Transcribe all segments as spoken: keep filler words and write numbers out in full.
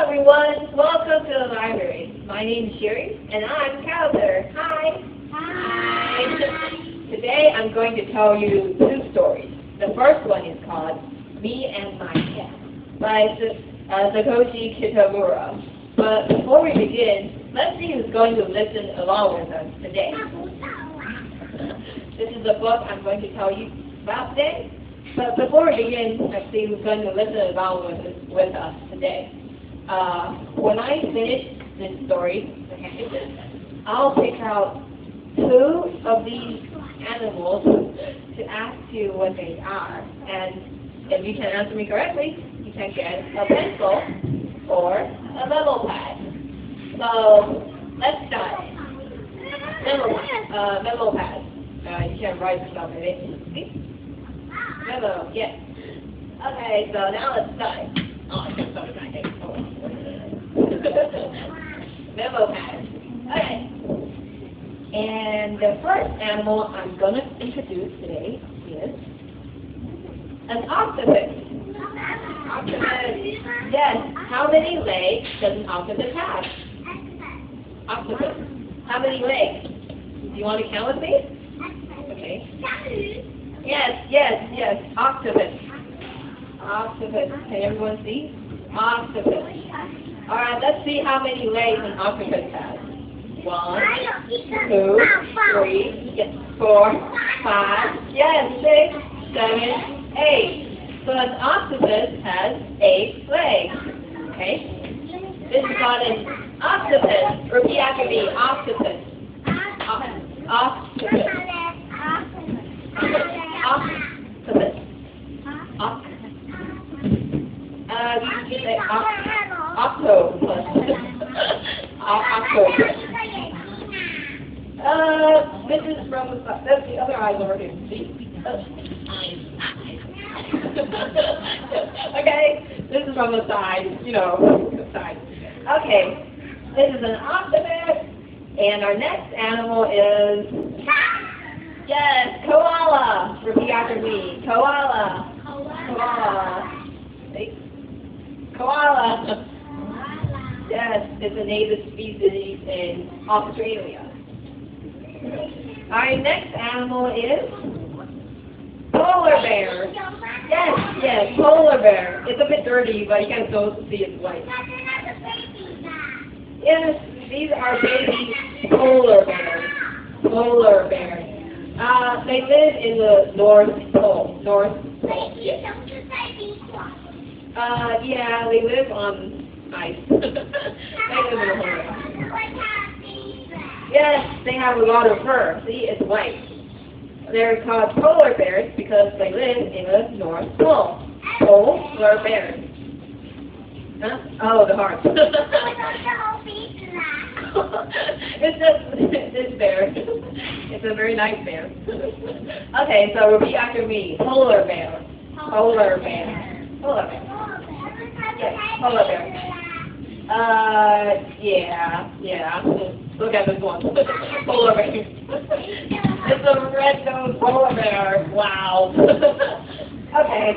everyone. Welcome to the library. My name is Sherry, and I'm Calder. Hi. Hi. Today I'm going to tell you two stories. The first one is called Me and My Cat by uh, Satoshi Kitamura. But before we begin, let's see who's going to listen along with us today. This is the book I'm going to tell you about today. But before we begin, let's see who's going to listen along with us, with us today. Uh, when I finish this story, I'll pick out two of these animals to ask you what they are. And if you can answer me correctly, you can get a pencil or a memo pad. So let's start. Memo, uh, memo pad. Uh, you can write stuff in it. See? Memo, yes. Okay, so now let's start. Oh, I can't start my name. Oh. Memo pad. Okay. And the first animal I'm going to introduce today is an octopus. Octopus. Yes. How many legs does an octopus have? Octopus. How many legs? Do you want to count with me? Okay. Yes, yes, yes. Octopus. Octopus. Can everyone see? Octopus. All right, let's see how many legs an octopus has. One, two, three, yes, four, five, yes, six, seven, eight. So an octopus has eight legs. Okay? This is called an octopus. Repeat after me. Octopus. Octopus. Octopus. Octopus. Oct. Uh, you can say oct. Octopus. Octopus. Uh, this is from the side. That's the other eye over here. See? Okay, this is from the side. You know, the side. Okay, this is an octopus, and our next animal is yes, koala. Repeat after me. Koala. Koala. See? Koala. Yes, it's a native species in Australia. Our next animal is polar bear. Yes, yes, polar bear. It's a bit dirty, but you can still see it's white. Yes, these are baby polar bears. Polar bears. Uh, they live in the North Pole. North Pole. Yes. Uh, yeah, they live on ice. They live in the polar. Yes, they have a lot of fur. See, it's white. They're called polar bears because they live in the North Pole. Polar bears. Huh? Oh, the heart. It's just this bear. It's a very nice bear. Okay, so repeat after me. Polar bear. Polar bear. Polar bear. Yes, polar bear. Uh, yeah, yeah. Look at this one. Polar bear. It's a red-nosed polar bear. Wow. Okay.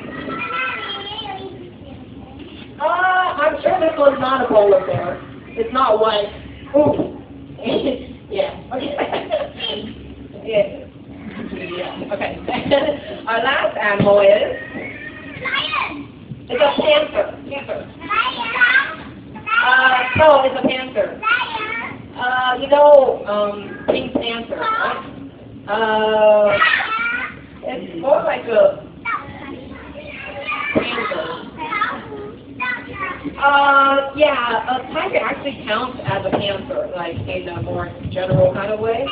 Uh, I'm sure this one's not a polar bear. It's not white. Ooh. Yeah. Okay. Yeah. Yeah. Okay. Our last animal is it's a panther. Panther. Uh, no, it's a panther. Uh, you know, um, Pink Panther, right? Uh, it's more like a panther. Uh, yeah, a tiger actually counts as a panther, like in a more general kind of way.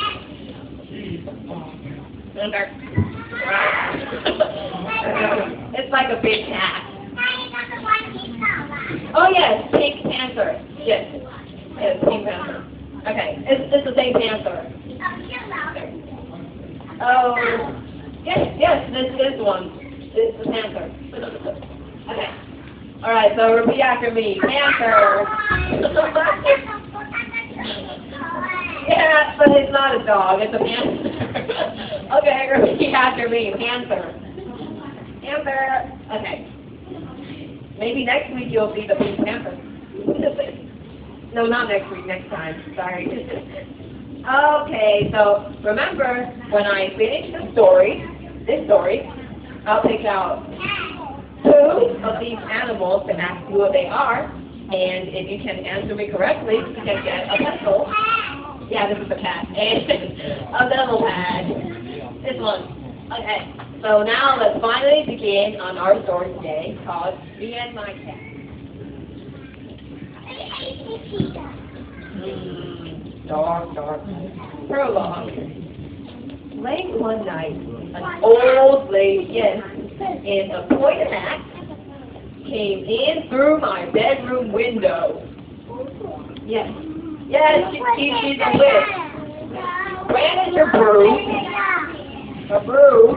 It's like a big cat. Oh yes, Pink Panther. Yes, yes, Pink Panther. Okay, it's, it's the same panther. Oh, yes, yes, this is one. It's the panther. Okay. All right, so repeat after me. Panther. Yeah, but it's not a dog. It's a panther. Okay, repeat after me. Panther. Panther. Okay. Maybe next week you'll see the Pink Panther. No, not next week, next time. Sorry. Okay, so remember, when I finish the story, this story, I'll pick out two of these animals and ask you what they are. And if you can answer me correctly, you can get a pencil. Yeah, this is a cat. And a level pad. This one. Okay, so now let's finally begin on our story today called Me and My Cat. Mm, dark, dark. Prologue. Late one night, an old lady, yes, in a pointed hat, came in through my bedroom window. Yes, yes, she, she, she's a witch. Where is your broom? A broom?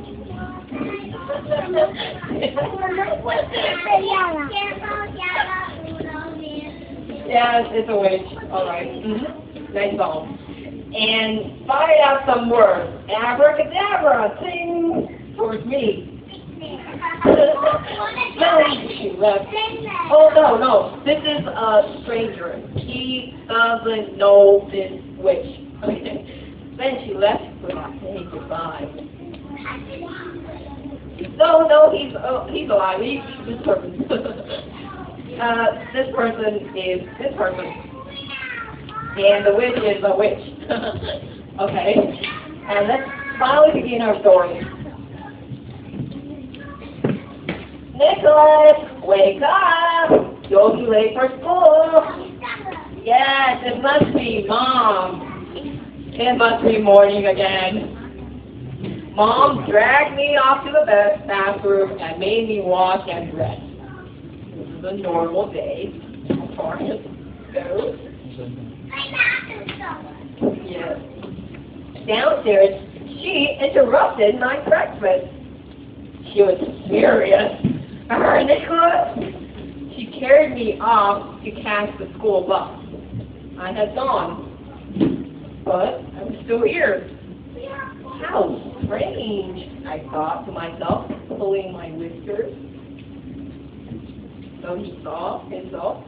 Yes, it's a witch. All right. Mm-hmm. Nice bone. And fired out some words. Abracadabra, sing towards me. She left. Oh, no, no. This is a stranger. He doesn't know this witch. Then she left without saying goodbye. No, no, he's uh, he's alive. He's this person. uh, this person is this person. And the witch is a witch. Okay. And let's finally begin our story. Nicholas, wake up! You'll be late for school. Yes, it must be Mom. It must be morning again. Mom dragged me off to the bed bathroom and made me wash and dress. This is a normal day as far as goes. Yes. Downstairs, she interrupted my breakfast. She was furious. Uh, Nicholas! She carried me off to catch the school bus. I had gone, but I was still here. How strange, I thought to myself, pulling my whiskers. So he saw himself.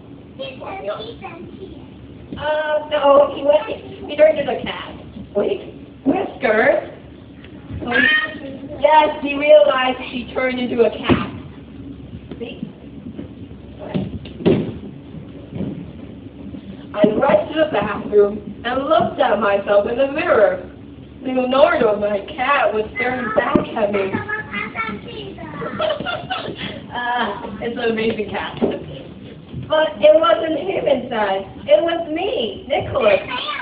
Uh, no, he went, he turned into a cat. Wait, whiskers? Oh, yes, he realized he turned into a cat. See? I rushed to the bathroom and looked at myself in the mirror. Leonardo, my cat, was staring back at me. uh, it's an amazing cat. But it wasn't him inside. It was me, Nicholas.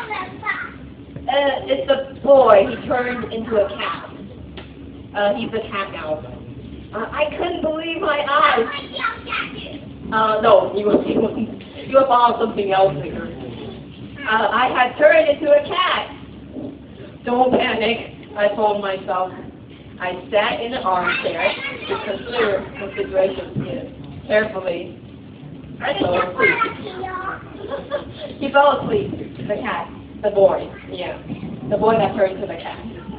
Uh, it's a boy. He turned into a cat. Uh, he's a cat now. Uh, I couldn't believe my eyes. Uh, no, he was, he was, he was on something else here. Uh, I had turned into a cat. Don't panic, I told myself. I sat in an armchair to consider the situation yes, carefully. I fell asleep. He fell asleep, the cat, the boy, yeah. The boy that turned into the cat.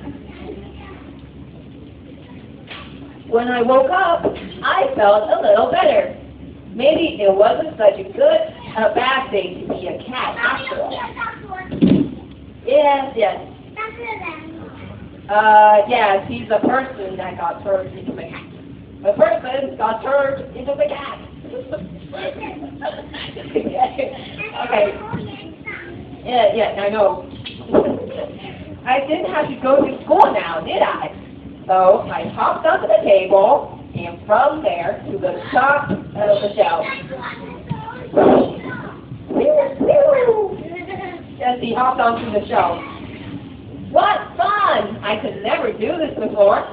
When I woke up, I felt a little better. Maybe it wasn't such a good, a bad thing to be a cat after all. Yes, yes. Uh, yes, he's a person that got turned into the cat. The person got turned into the cat. Okay. Yeah, yeah, I know. I didn't have to go to school now, did I? So I hopped onto the table, and from there to the top of the shelf. Yes, he hopped onto the shelf. What fun! I could never do this before.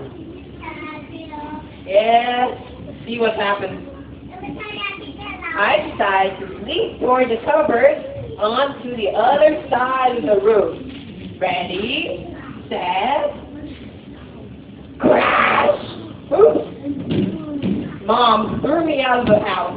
Yes, see what happens. I decided to leap toward the cupboard onto the other side of the room. Ready, set, crash! Oops. Mom threw me out of the house.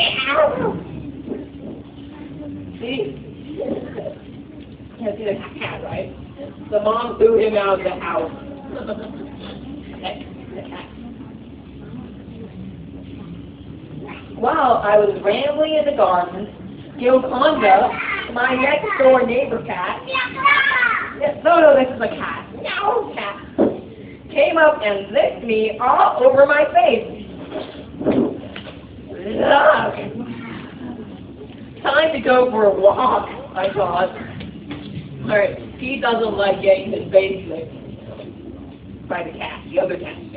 See? Can't see the cat, right? The mom threw him out of the house. Okay, the cat. While I was rambling in the garden, Gilconda, my next door neighbor cat. Yes, no, no, this is a cat. No, cat. Came up and licked me all over my face. Ugh. Time to go for a walk, I thought. Alright, he doesn't like getting his face licked by the cat, the other cat.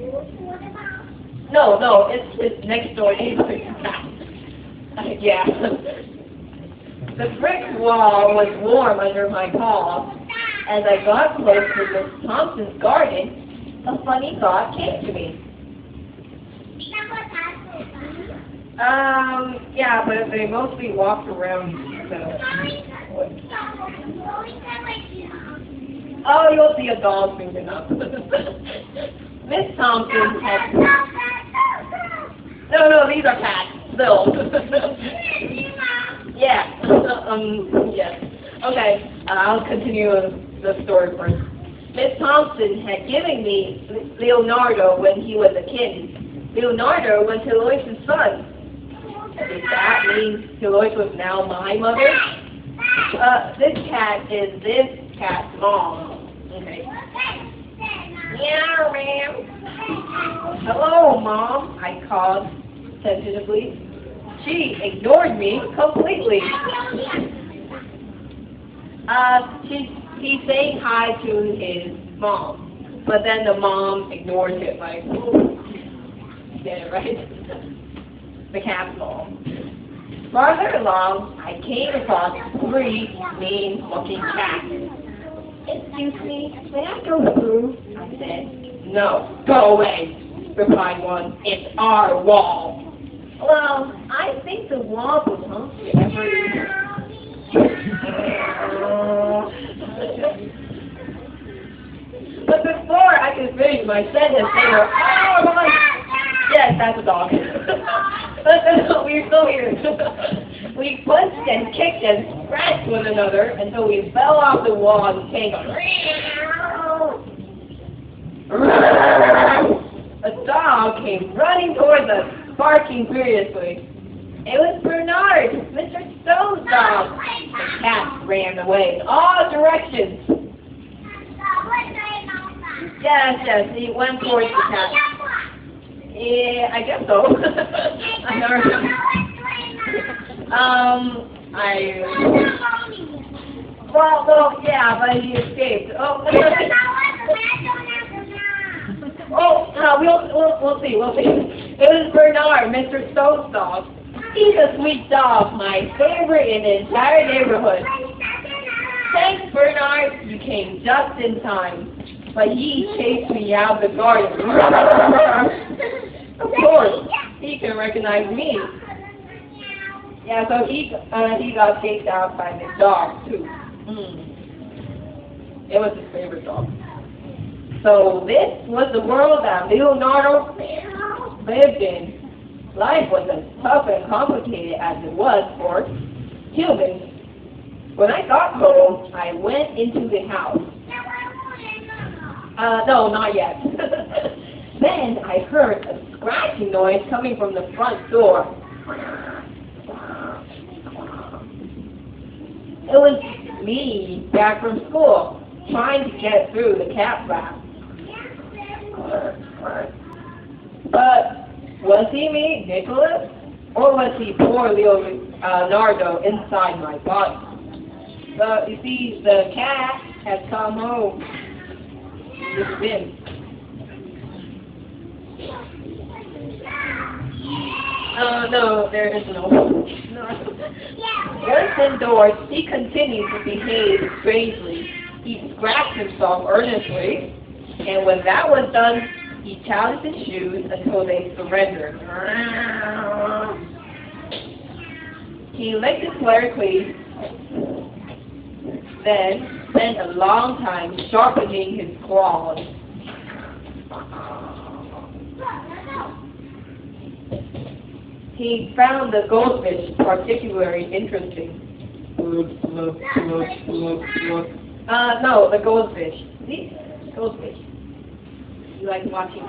No, no, it's his next door neighbor's cat. Uh, yeah. The brick wall was warm under my paw. As I got close to Miss Thompson's garden, a funny thought came to me. Um, yeah, but they mostly walked around the... Oh, you'll see a dog moving up. Miss Thompson had... No, no, these are cats, still. Yeah, um, yes. Okay, uh, I'll continue the story first. Miss Thompson had given me Leonardo when he was a kid. Leonardo was Heloise's son. Does that mean Heloise was now my mother? Uh, this cat is this cat's mom. Okay. Yeah, ma'am. Hello, Mom, I called tentatively. She ignored me completely. Uh, she, he's saying hi to his mom, but then the mom ignores it, like, get it right? The cat's mom. Farther along, I came across three mean-looking cats. Excuse me, may I go through? I said. No, go away, replied one. It's our wall. Well, I think the wall belongs to every... But before I could finish my sentence, they were, oh my... Yes, that's a dog. We're still here. We punched and kicked and scratched one another until we fell off the wall and came on. A dog came running towards us, barking furiously. It was Bernard, Mister Stone's dog. The cat ran away in all directions. Yes, yes, he went towards the cat. Yeah, I guess so. I never know. Um, I... Well, well, yeah, but he escaped. Oh, oh, no, we'll, we'll, we'll see, we'll see. It was Bernard, Mister Stone's dog. He's a sweet dog, my favorite in the entire neighborhood. Thanks, Bernard. You came just in time. But he chased me out of the garden. Of course, he can recognize me. Yeah, so he uh, he got chased out by the dog too. Mm. It was his favorite dog. So this was the world that Leonardo lived in. Life was as tough and complicated as it was for humans. When I got home, I went into the house. Uh, no, not yet. Then I heard a scratching noise coming from the front door. It was me back from school, trying to get through the cat trap. But was he me, Nicholas? Or was he poor Leonardo inside my body? But you see, the cat had come home. It's been. Uh, no, there is no. no. Once indoors, he continued to behave strangely. He scratched himself earnestly, and when that was done, he challenged his shoes until they surrendered. He licked his leather cleats, then spent a long time sharpening his claws. He found the goldfish particularly interesting. Look, look, look, look, look. Uh, no, the goldfish. See? Goldfish. You like watching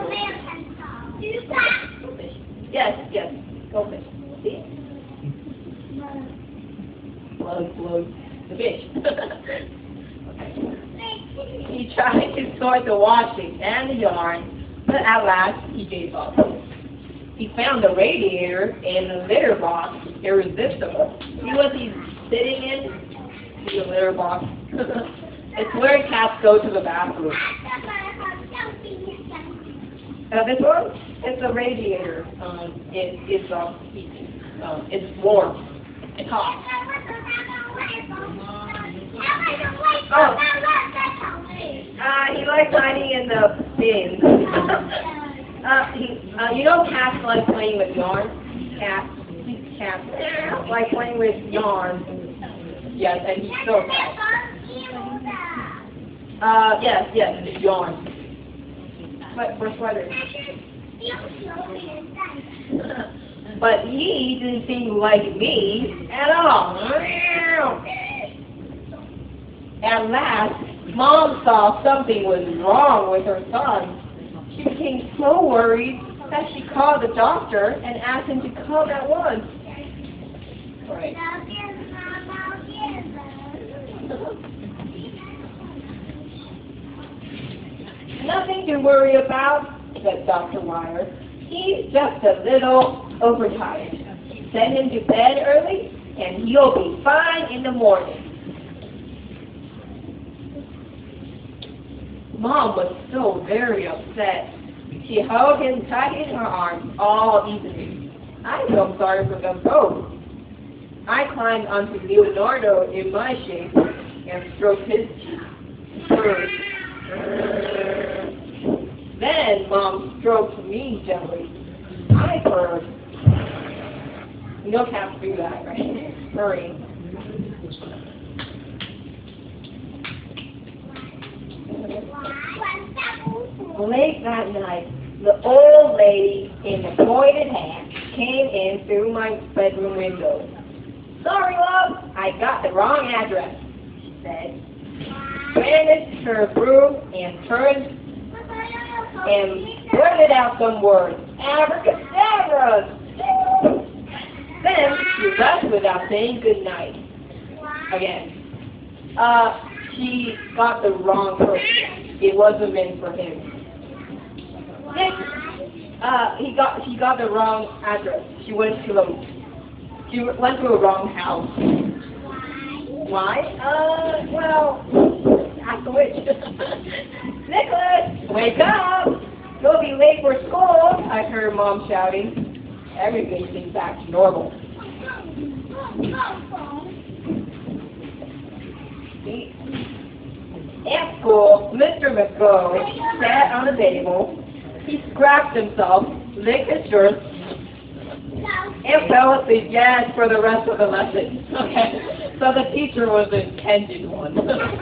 goldfish? Goldfish. Yes, yes, goldfish. See? plug, plug the fish. Okay. He tried to sort the washing and the yarn, but at last he gave up. He found the radiator and the litter box irresistible. See what he's sitting in? The litter box. It's where cats go to the bathroom. Uh, this one, it's a radiator. Um, it, it's uh, um, it's warm. It's hot. Oh, uh, he likes hiding in the bins. uh, he, uh, you know, cats like playing with yarn. Cats, cats like playing with yarn. Yes, and he's so cat. Uh, yes, yes, it's yarn. But for sweaters. But he didn't seem like me at all. At last, Mom saw something was wrong with her son. She became so worried that she called the doctor and asked him to come at once. Right. Nothing to worry about, said Doctor Wire. He's just a little overtired. Send him to bed early, and he'll be fine in the morning. Mom was so very upset. She held him tight in her arms all evening. I felt sorry for them both. I climbed onto Leonardo in my shape and stroked his cheek. Then Mom stroked me gently. I purred. You know cats do that, right? Purring. Late that night, the old lady in the pointed hat came in through my bedroom window. Sorry, love, I got the wrong address, she said. Brandished her broom and turned and blurted out some words. Abracadabra! Then she left without saying good night. Again. Uh, she got the wrong person. It wasn't meant for him. Next, uh, he got she got the wrong address. She went to the she went to a wrong house. Why? Uh, well, ask the witch. Nicholas, wake up! You'll be late for school, I heard Mom shouting. Everything seemed back to normal. At school, Mister McGo sat on the table. He scratched himself, licked his shirt, and fell asleep, yes, for the rest of the lesson. Okay, so the teacher was the intended one.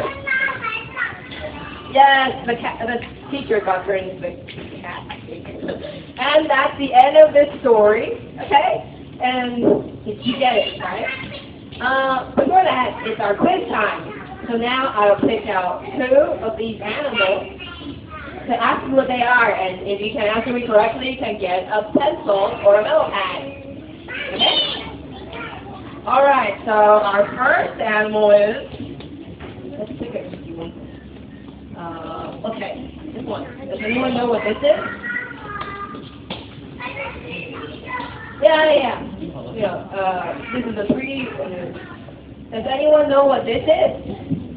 Yes, the, cat, the teacher got turned into the cat. And that's the end of this story, okay? And did you get it, right? Uh, before that, it's our quiz time. So now I'll pick out two of these animals to ask you what they are, and if you can answer me correctly, you can get a pencil or a notepad. Okay? All right. So our first animal is. Let's pick a easy one. Uh, okay, this one. Does anyone know what this is? Yeah, yeah. Yeah. Uh, this is a three. Uh, does anyone know what this is?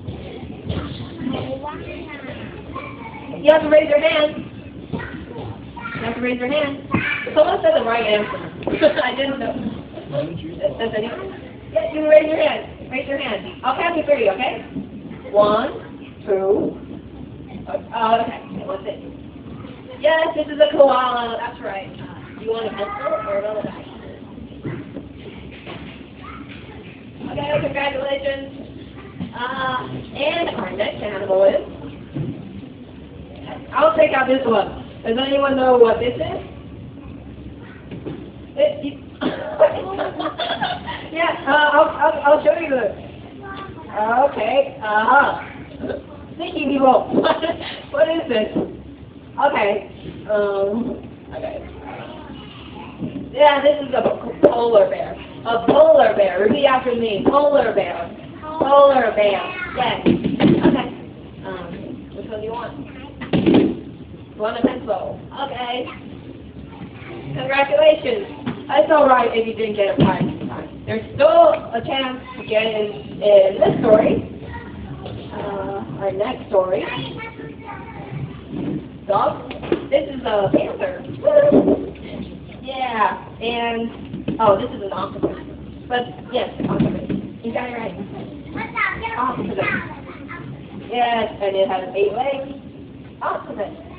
You have to raise your hand. You have to raise your hand. Someone said the right answer. I didn't know. Does anyone? Yeah, you raise your hand. Raise your hand. I'll count to three, okay? One, two. Uh, okay, what's it? Yes, this is a koala. That's right. Uh, do you want a pencil or another bag? Okay, congratulations. Uh, and our next animal is. I'll take out this one. Does anyone know what this is? It, you, yeah, uh, I'll, I'll, I'll show you this. Okay, uh-huh. Sneaky people. What is this? Okay. Um, okay. Yeah, this is a polar bear. A polar bear. Repeat after me. Polar bear. Polar bear. Yes. Okay. Um, which one do you want? You want a pencil? Okay. Congratulations. It's all right if you didn't get a prize this time. There's still a chance to get in, in this story. Uh, our next story. Dog. This is a panther. Yeah. And, oh, this is an octopus. But, yes, octopus. You got it right. Octopus. Yes, and it has eight legs. Octopus.